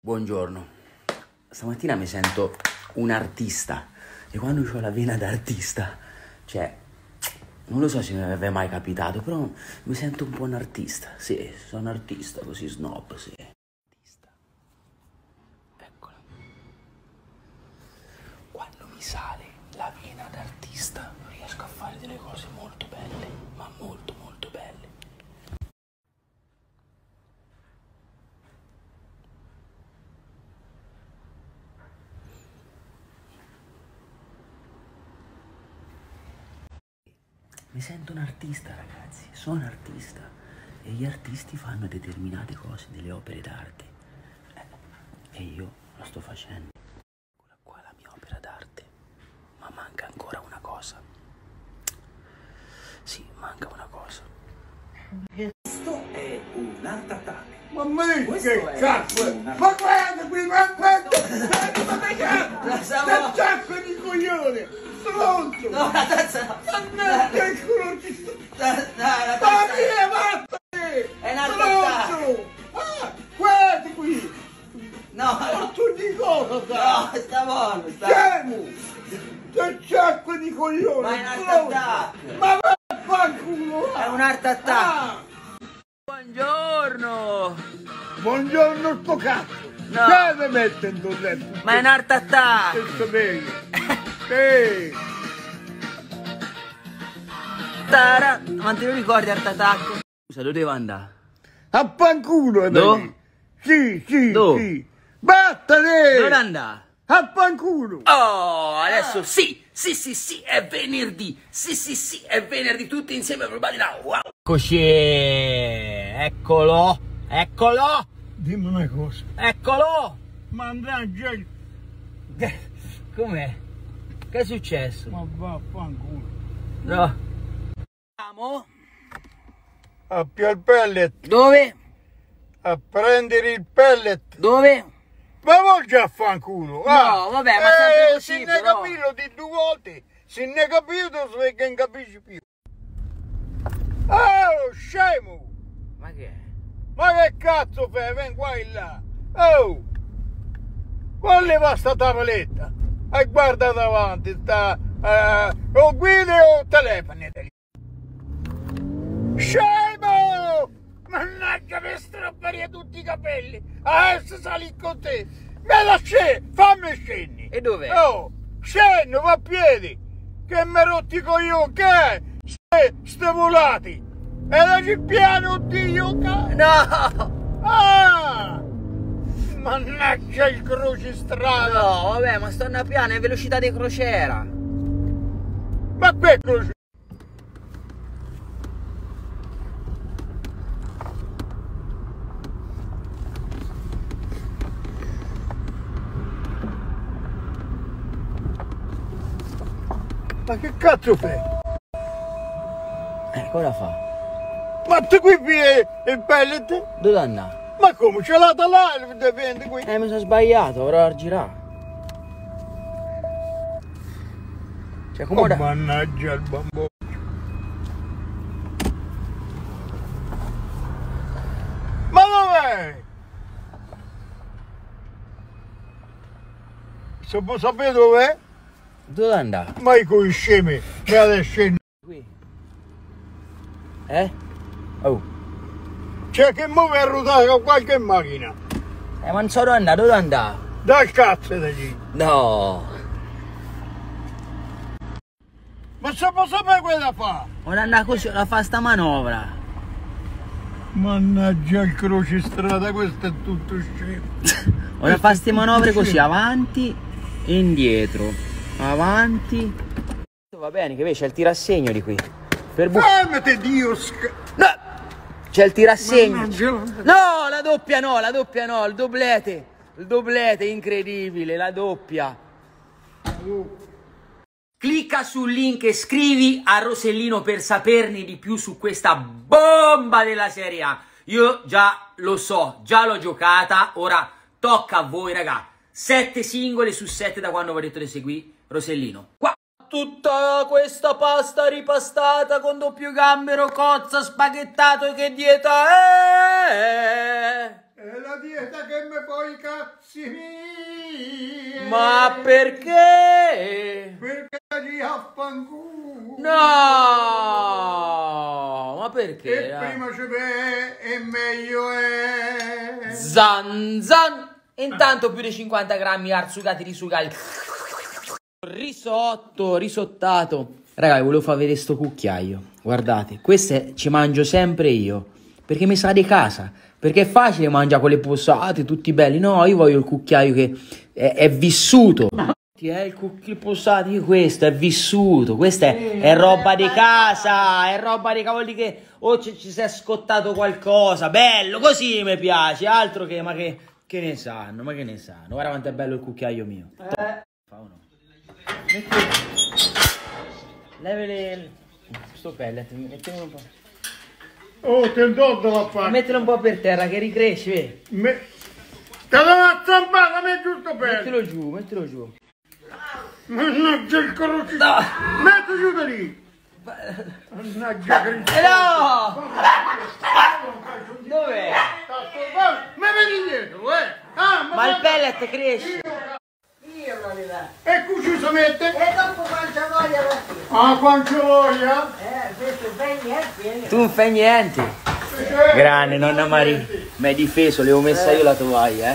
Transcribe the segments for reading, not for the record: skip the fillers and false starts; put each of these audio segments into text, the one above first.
Buongiorno, stamattina mi sento un artista e quando ho la vena d'artista, cioè, non lo so se mi aveva mai capitato, però mi sento un po' un artista, sì, sono un artista così snob, sì. Artista. Eccola. Quando mi sale la vena d'artista riesco a fare delle cose molto belle, ma molto molto belle. Mi sento un artista, ragazzi, sono un artista e gli artisti fanno determinate cose, delle opere d'arte e io lo sto facendo. Eccola qua la mia opera d'arte, ma manca ancora una cosa. Sì, manca una cosa. Questo è un art attack. Ma me Questo che è cazzo! una- Ma guarda qui, ma guarda! Che sacco di coglione! Stronzo! No, la tazza no. Mannaggia il culo ci sto! La Ma tazza via, vattene! è un art attack. Stronzo! Ah, guarda qui! No, Cazzo di cosa sta? no, sta buono, sta. Scemo! Che sacco di coglione! Ma è un art stronzo! attack. Ma vaffanculo! È un art attack. Ah, Buongiorno! buongiorno sto cazzo! No. Che mi mette in tuo letto? Ma è un art attack! Che sapevi? Sì! Tara! Ma te lo ricordi art attack? Scusa, dove devo andare? A fanculo è Do? lì. Sì, sì, Do? sì. Vattene! Dove andare? A fanculo! Oh, adesso sì, è venerdì, sì, è venerdì, tutti insieme, everybody now, wow. Eccoci, eccolo, Dimmi una cosa. eccolo. Mannaggia il... Com'è? Che è successo? Ma vaffanculo. No. Andiamo? Appia il pellet. Dove? A prendere il pellet. Dove? Ma vuoi già a fanculo? No, vabbè, ma sempre così, se ne però. capito di due volte. Se ne capito, se che non capisci più. Oh, scemo! Ma che è? Ma che cazzo fai? Ven qua e là. Oh! Quale va sta tavoletta? E guarda davanti, sta... o guida o telefono. Scemo! Mannaggia, mi strapparia tutti i capelli. Adesso sali con te. Me la scende, fammi scendi. E dov'è? Oh, scendo, va a piedi. Che mi rotti i coglioni, che è? Ste volati. E la ci piano, oddio, che... No! Ah! Mannaggia il crocistrada! No, vabbè, ma sto a piano, è velocità di crociera. Ma che croce... Ma che cazzo fai? Cosa fa? Ma tu qui il pellet? Dove andare? Ma come? Ce l'ha da là il dipende qui? Mi sono sbagliato, ora a girare. Cioè, come Oh, ora... mannaggia il bambino. Ma dov'è? Se può sapere dov'è? Dove andare? Ma i coi scemi, me la scendere. Qui. Oh. C'è che muove a ruotare con qualche macchina. Ma non so dove andare? Dai cazzo da lì. No. Ma se può sapere cosa fa? Ora andare così, ora fa sta manovra. Mannaggia il crocistrada, questo è tutto scemo. Ora fa ste manovre così, avanti e indietro. Avanti. Va bene, che vedi, c'è il tirassegno di qui. Per Fermate Dio No! C'è il tirassegno. Mannaggia. No, la doppia no, il doblete, incredibile, la doppia. Clicca sul link e scrivi a Rosellino per saperne di più su questa bomba della Serie A. Io già lo so, già l'ho giocata, ora tocca a voi, raga. 7 singole su 7 da quando vi ho detto di seguire Rosellino. Qua. Tutta questa pasta ripastata con doppio gambero, cozza, spaghettato, che dieta è? È la dieta che mi fa i cazzi miei. Ma perché? Perché ci affanculo. No! Ma perché? E prima ci ve e meglio è. Zan zan! Intanto più di 50 grammi arsugati, risugati. Risotto, risottato. Raga, volevo far vedere sto cucchiaio. Guardate, queste ci mangio sempre io. Perché mi sa di casa. Perché è facile mangiare con le posate, tutti belli. No, io voglio il cucchiaio che è vissuto. Il possato, questo è vissuto. Questa è roba di casa. È roba di cavoli che... O ci si è scottato qualcosa. Bello, così mi piace. Altro che... Ma che ne sanno, ma che ne sanno. Guarda quanto è bello il cucchiaio mio. Fa o no? Levele... Sto pellet, mettiamolo un po'. Oh, te do la parte. Mettilo un po' per terra che ricresci, vedi? Te do una zampata, mi è giusto bene. Mettilo giù, mettilo giù. Mannaggia il crocifisso. No! Metti giù da lì. Mannaggia che... No! Dov'è? Ma vedi dietro, Ah, Ma il pellet cresce. Io lo levato. E qui ci si mette? E dopo quanto voglia la fine. Ah, quanto voglia? Questo ben niente. Tu non fai niente. Grande nonna Maria. Mi hai difeso, le ho messa io la tovaglia,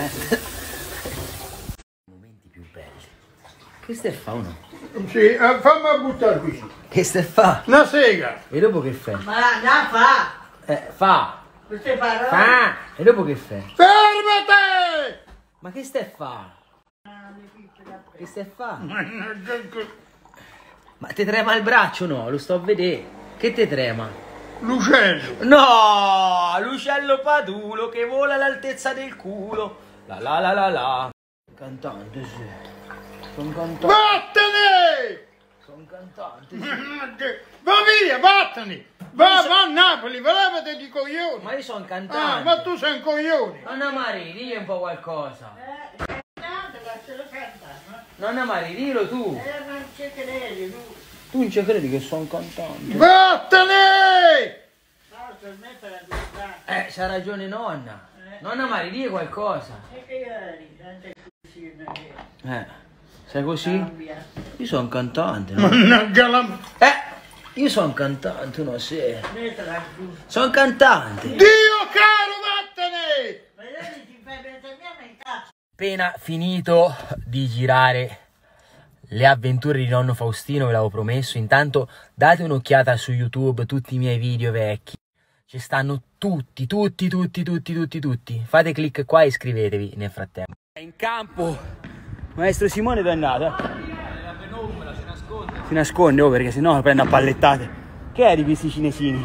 Momenti più belli. Che stai fa uno? Sì, fammi buttare qui. Che stai fa? Una sega. E dopo che fai? Ma la fa. Fa. Queste parole. Fa. E dopo che fai? Fermate! Ma che stai fa? Che stai fa? Mannaggia il Ma ti trema il braccio no? Lo sto a vedere. Che ti trema? L'uccello. No! L'uccello padulo che vola all'altezza del culo. La la la la la. Cantante, sì. Sono cantante. Vattene! Sono cantante, sì. Mannaggia. Va via, vattene! Va a Napoli, va levate di coglioni! Ma io sono Ah, cantante. ma tu sei un coglione! Nonna Maria, digli un po' qualcosa. Nonna Maria, dillo tu. Non ci credi, tu. Tu non ci credi che sono cantante? Vattene! No, per me per la verità. C'ha ragione nonna. Nonna Maria, digli qualcosa. E che ieri, tante cucine che Sei così? cambia. Io sono cantante, no? Mannaggia la... Io sono cantante, no, sì. Mettila giù. Sono cantante. Dio caro, vattene! Vedete, ti fai bestemmiare in cazzo. Appena finito di girare le avventure di nonno Faustino, ve l'avevo promesso. Intanto date un'occhiata su YouTube, tutti i miei video vecchi. Ci stanno tutti. Fate clic qua e iscrivetevi nel frattempo. È in campo. Maestro Simone dove è andato? Si nasconde, perché sennò lo prende a pallettate. Che è di questi cinesini?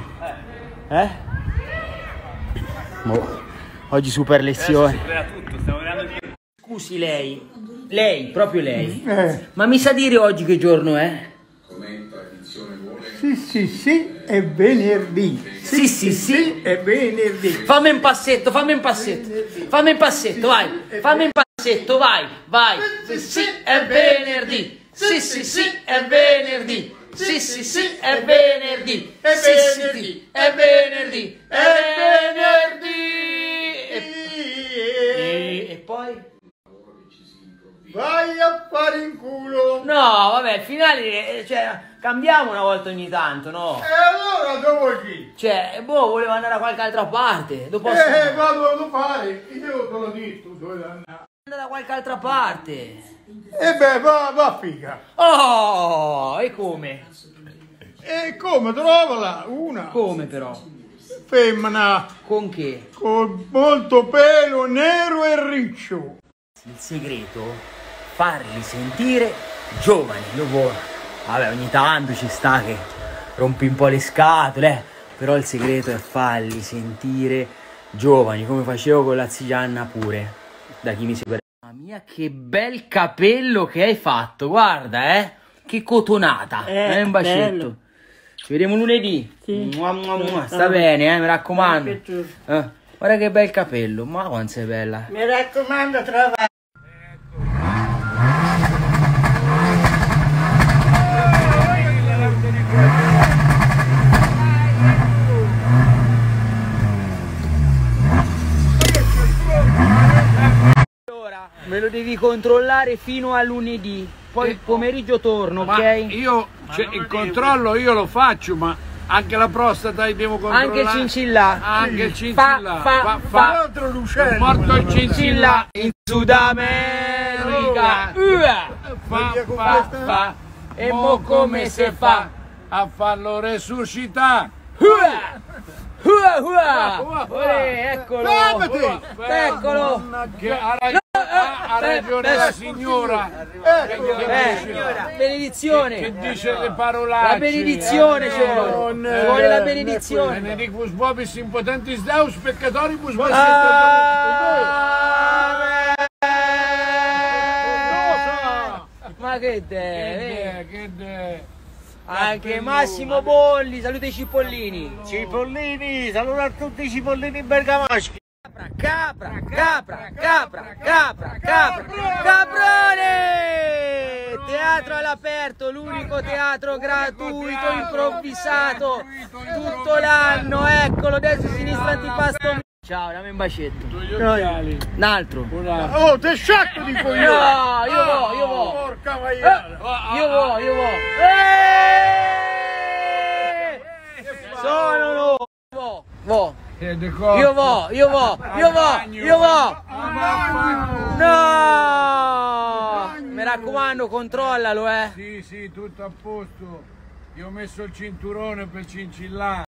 Oggi super lezione. Scusi lei, proprio lei. Ma mi sa dire oggi che giorno è? Sì, è venerdì. Sì, è venerdì. Fammi un passetto, vai. Fammi un passetto, vai. Sì, è venerdì. Sì, è venerdì. Sì, è venerdì. Sì, è venerdì. E poi? Vai a fare in culo. No, vabbè, il finale, cioè, cambiamo una volta ogni tanto, no? E allora dove chi? Cioè, volevo andare da qualche altra parte. Dopo Vado a fare. Io te l'ho detto dove andare. andare da qualche altra parte. E beh, va figa. Oh, e come? E come? Trovala una Come però? femmina Con che? con molto pelo nero e riccio. Il segreto, farli sentire giovani. Dopo, vabbè, ogni tanto ci sta che rompi un po' le scatole, però il segreto è farli sentire giovani, come facevo con la zia Gianna pure, da chi mi segue. Mamma mia, che bel capello che hai fatto, guarda, che cotonata, un bacetto. Bello. Ci vediamo lunedì. Sì. Sta bene, mi raccomando. Guarda che bel capello, ma quanto sei bella. Mi raccomando, trova. Me lo devi controllare fino a lunedì, poi il pomeriggio torno, Ma ok? io, il controllo io lo faccio, ma anche la prostata devo controllare. Anche il cincilla. Anche il cincilla. Fa. Altro l'uccello. Morto il cincilla. In Sud America. Fa. E mo come se fa? A farlo resuscitare. Eccolo. Eccolo. Ha ragione la signora. Benedizione. Che dice le parolacce. La benedizione ci vuole. Ci vuole la benedizione. Benedictus vobis impotentis Deus peccatoribus vobis. Ma che te? Che Anche Massimo Bolli, saluta i cipollini. Cipollini, saluto a tutti i cipollini bergamaschi. Capra, caprone! Teatro all'aperto, l'unico teatro gratuito, improvvisato, tutto l'anno, eccolo, adesso sinistra antipasto. Ciao, dammi un bacetto. Un altro. Oh, te sciacco di coglione! No, io vo. Porca maiale! Io vo. Sono vo. Io vo. No! Mi raccomando, controllalo, Sì, tutto a posto. Io ho messo il cinturone per cincillare.